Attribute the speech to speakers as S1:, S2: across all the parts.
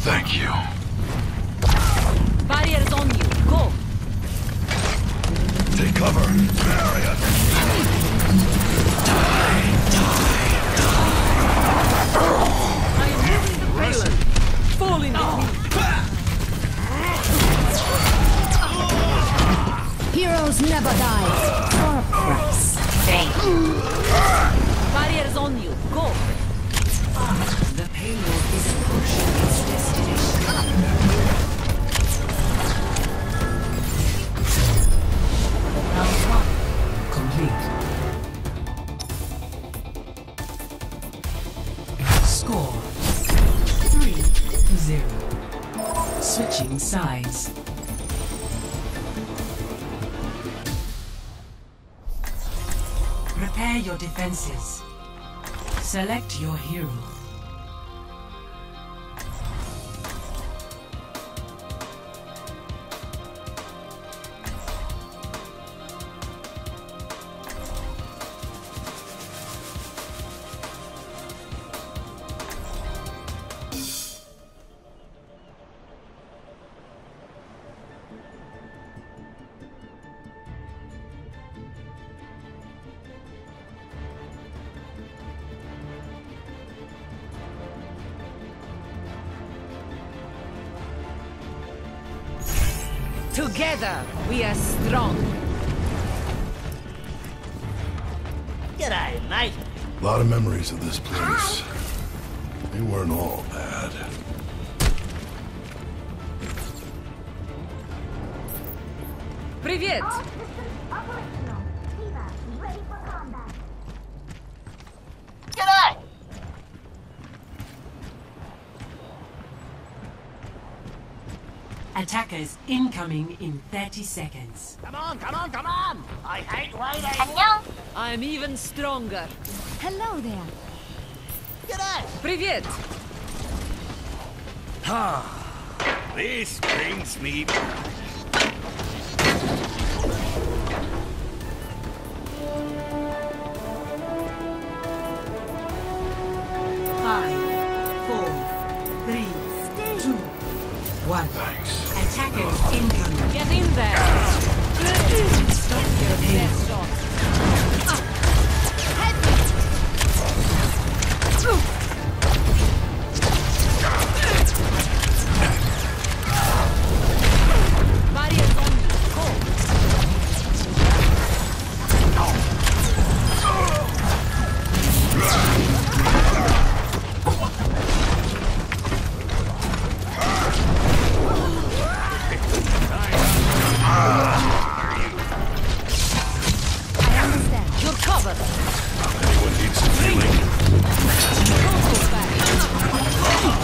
S1: Thank you.
S2: Barriers on you. Go.
S1: Take cover. Barrier.
S2: I am moving the payload. Fall in with me.
S3: Heroes never die. For a price.
S2: Thank you. Barriers on you. Go.
S4: The payload is approaching its destination. Round 1 complete. Score 3-0. Switching sides. Prepare your defenses. Select your hero.
S2: Together, we are strong.
S5: G'day, mate.
S1: A lot of memories of this place. They weren't all bad.
S2: Привет!
S5: G'day!
S4: Attackers incoming in 30 seconds.
S5: Come on, come on, come on! I hate waiting!
S6: 안녕.
S2: I am even stronger.
S3: Hello there.
S5: G'day!
S2: Привет!
S1: This brings me
S4: Five, four, three, two, one.
S1: Thanks.
S4: Attackers incoming.
S2: Get in there!
S4: Stop your
S2: Best
S4: hero.
S2: shot. Barriers on you. Go.
S3: I understand.
S2: You're covered.
S1: Anyone needs some healing?
S2: Don't go back.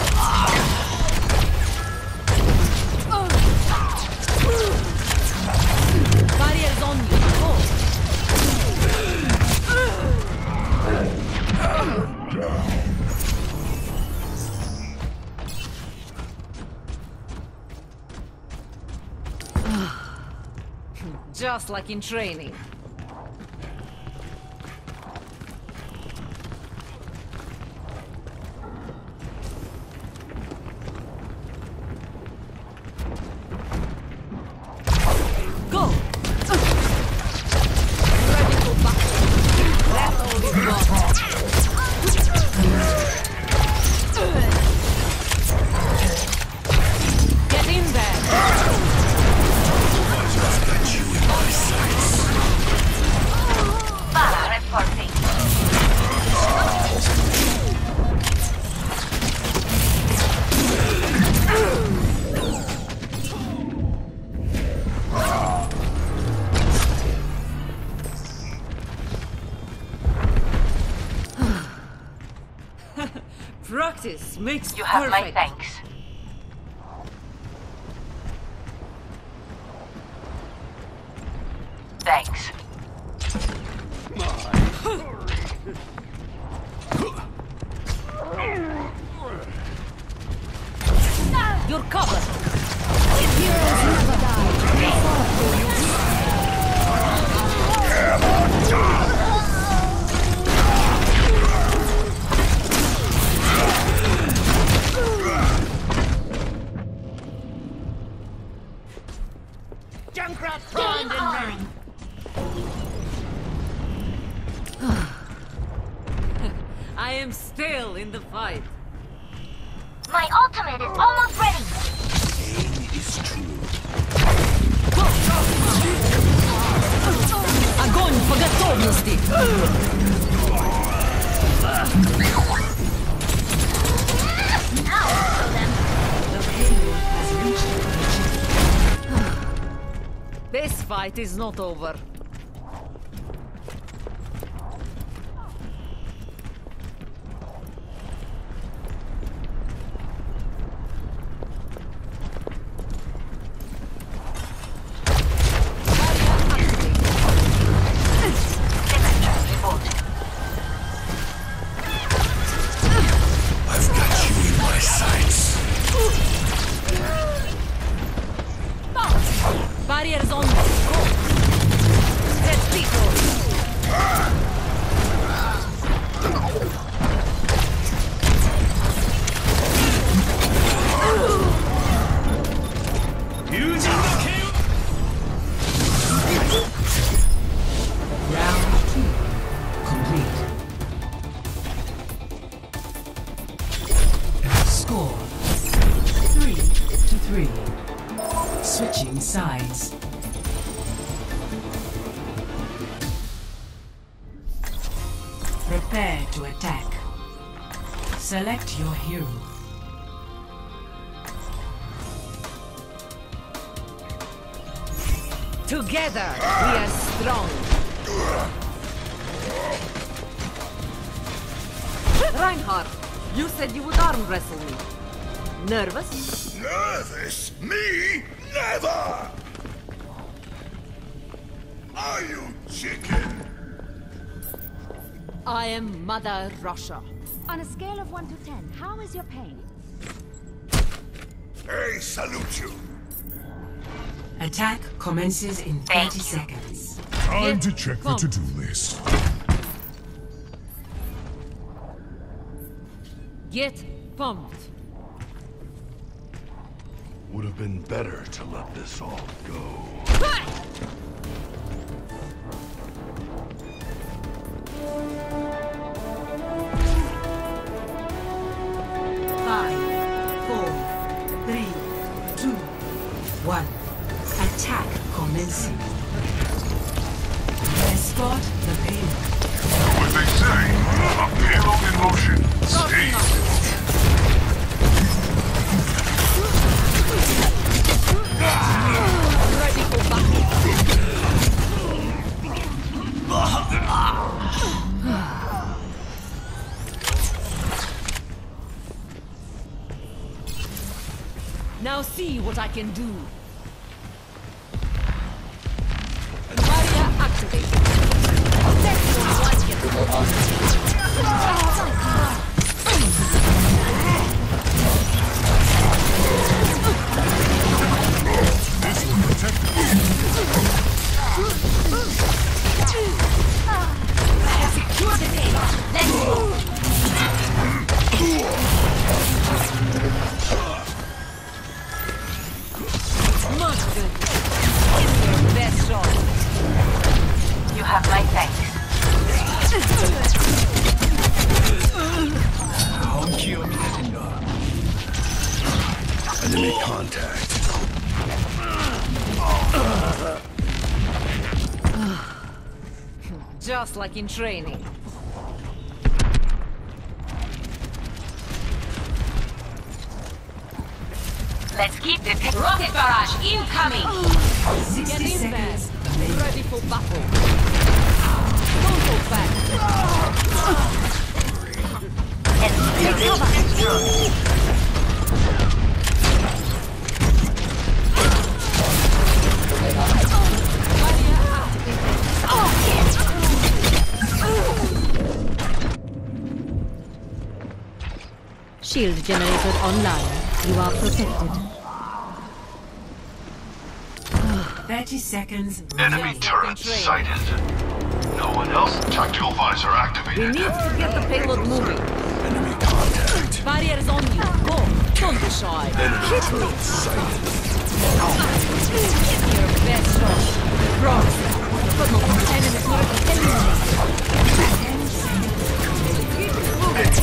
S2: Barriers on you. Go. Just like in training. Go! Ready to battle. Let all be lost. Get in there!
S6: Para reporting.
S2: Practice makes
S6: You have my
S2: perfect.
S6: thanks. Thanks.
S2: You're covered.
S3: Heroes never die.
S2: am still in the fight.
S6: My ultimate is almost ready.
S1: Pain is true.
S2: Огонь по готовности! This fight is not over.
S1: I've got you in my sights.
S2: Barriers on me. Go. Set people.
S4: Round 2 complete. Score 3-3. Switching sides. Prepare to attack. Select your hero.
S2: Together, we are strong. Reinhardt, you said you would arm wrestle me. Nervous?
S1: Nervous? Me? Never! Are you chicken?
S2: I am Mother Russia.
S3: On a scale of 1 to 10, how is your pain?
S1: I salute you.
S4: Attack commences in 30 seconds.
S1: Time to
S2: Get
S1: check the
S2: pumped.
S1: to-do list.
S2: Get pumped.
S1: Would have been better to let this all go.
S4: 5, 4, 3, 2, 1. Attack commencing. Escort the payload.
S1: What they say, a payload in motion. Stay.
S2: Ready for battle. Now see what I can do. Barrier activated. That's what I
S1: This will protect us.
S6: Secure the payload. Let's go.
S2: Monster. It's your best shot.
S6: You have my thanks.
S1: Enemy contact.
S2: Just like in training.
S6: Let's keep the rocket barrage incoming.
S4: 60
S2: Get in there.
S4: seconds remaining.
S2: Ready for battle. Don't go back.
S6: And destroyed.
S3: Shield generator online. You are protected.
S4: 30 seconds
S1: Enemy
S4: remaining.
S1: turret sighted. No one else. Tactical visor
S2: We
S1: activated.
S2: need to get the payload moving.
S1: Enemy contact.
S2: Barriers on you. Go. Don't be shy.
S1: Enemy
S2: Hit me.
S1: turret sighted.
S2: Give me your best shot. Promise. But not enemy turret eliminated.
S1: It's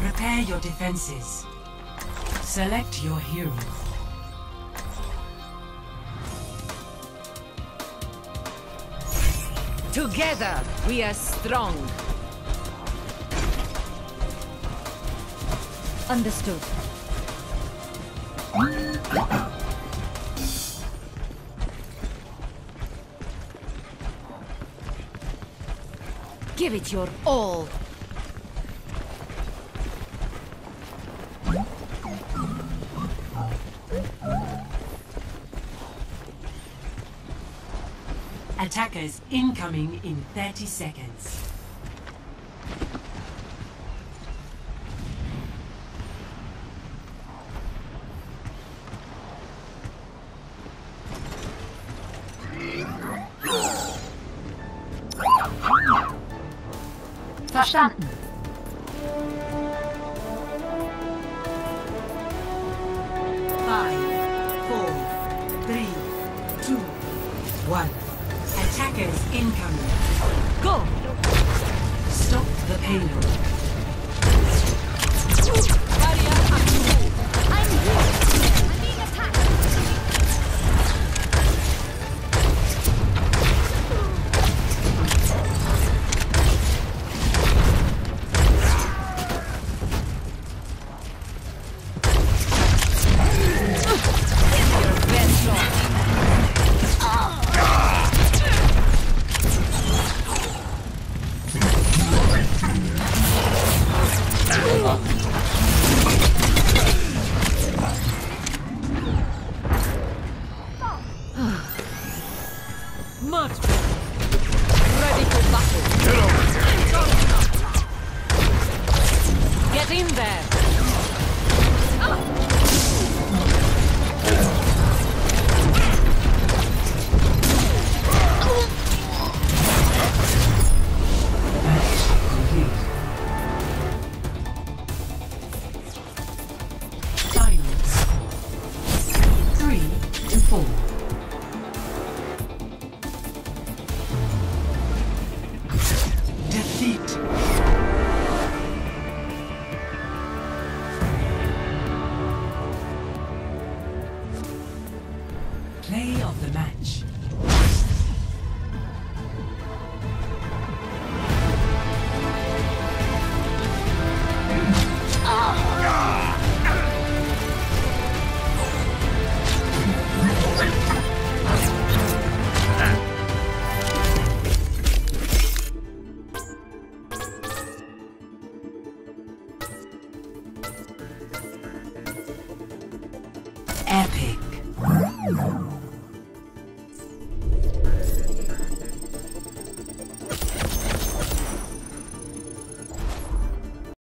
S4: Prepare your defenses. Select your hero.
S2: Together, we are strong.
S3: Understood.
S2: Give it your all.
S4: Attackers incoming in 30 seconds.
S3: Verstanden.
S4: Five, 4, 3, 2, 1. Attackers incoming.
S2: Go!
S4: Stop the payload.
S2: Barrier activated.
S3: I'm here. I'm being attacked.
S2: Your best shot. Much better. Ready for battle.
S1: Get over here!
S2: Get in there.
S4: Final score. 3-4. Defeat. Play of the match. Epic.